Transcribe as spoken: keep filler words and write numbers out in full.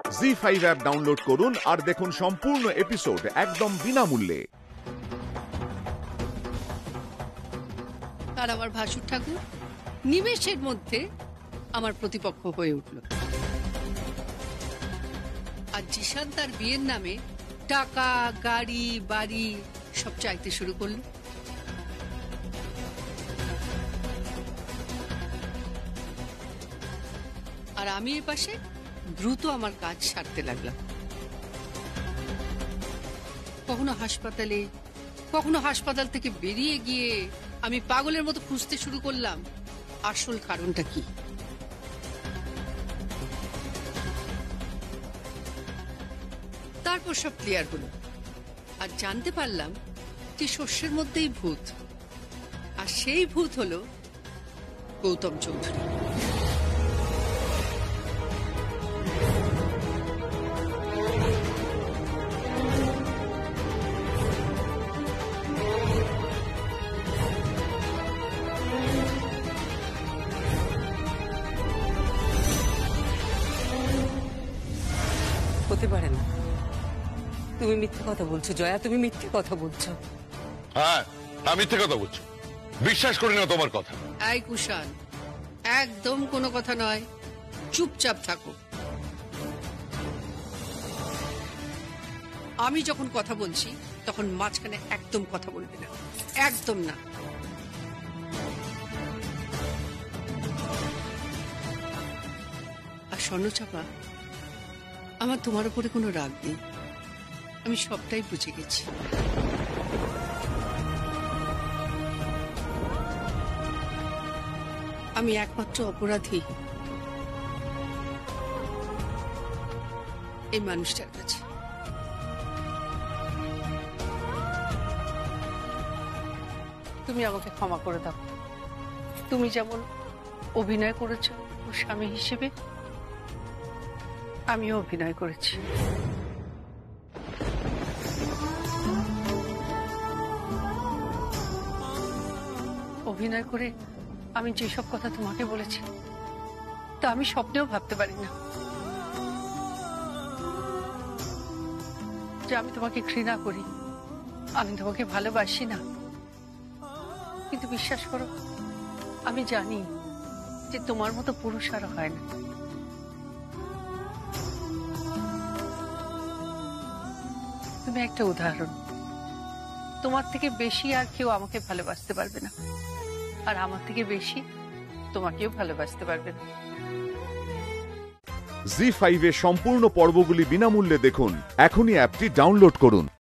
জি five app download করুন আর দেখুন সম্পূর্ণ এপিসোড একদম বিনামূল্যে। আর আমার ভাসুর ঠাকুর নিমেষের মধ্যে আমার প্রতিপক্ষ হয়ে উঠল। আর জিশান তার বিয়ের নামে টাকা, গাড়ি, বাড়ি সব চাইতে শুরু করলো। আর আমি এ পাশে দ্রুত আমার কাজ সারতে লাগলাম। কখনো হাসপাতালে, কখনো হাসপাতাল থেকে বেরিয়ে গিয়ে আমি পাগলের মতো খুঁজতে শুরু করলাম আসল কারণটা কি। তারপর সব ক্লিয়ার হলো আর জানতে পারলাম যে শস্যের মধ্যেই ভূত, আর সেই ভূত হলো গৌতম চৌধুরী। হতে পারে না, তুমি মিথ্যে কথা বলছো জয়া, তুমি মিথ্যে কথা বলছো। হ্যাঁ, আমি মিথ্যে কথা বলছি, বিশ্বাস করি না তোমার কথা। এই কুষাণ, একদম কোনো কথা নয়, চুপচাপ থাকো। আমি যখন কথা বলছি তখন মাঝখানে একদম কথা বলবে না, একদম না। আর স্বর্ণচাপা, আমার তোমার উপরে কোনো রাগ নেই, আমি সবটাই বুঝে গেছি। আমি একমাত্র অপরাধী এই মানুষটার কাছে। তুমি আমাকে ক্ষমা করে দাও। তুমি যেমন অভিনয় করেছো ওর স্বামী হিসেবে, আমিও অভিনয় করেছি। অভিনয় করে আমি যেসব কথা তোমাকে বলেছি তা আমি স্বপ্নেও ভাবতে পারি না যে আমি তোমাকে ঘৃণা করি, আমি তোমাকে ভালোবাসি না। কিন্তু বিশ্বাস করো, আমি জানি যে তোমার মতো পুরুষ আর হয় না। তুমি একটা উদাহরণ, তোমার থেকে বেশি আর কেউ আমাকে ভালোবাসতে পারবে না, আর আমার থেকে বেশি তোমাকেও ভালোবাসতে পারবে না। জি ফাইভ এর সম্পূর্ণ পর্বগুলি বিনামূল্যে দেখুন, এখনই অ্যাপটি ডাউনলোড করুন।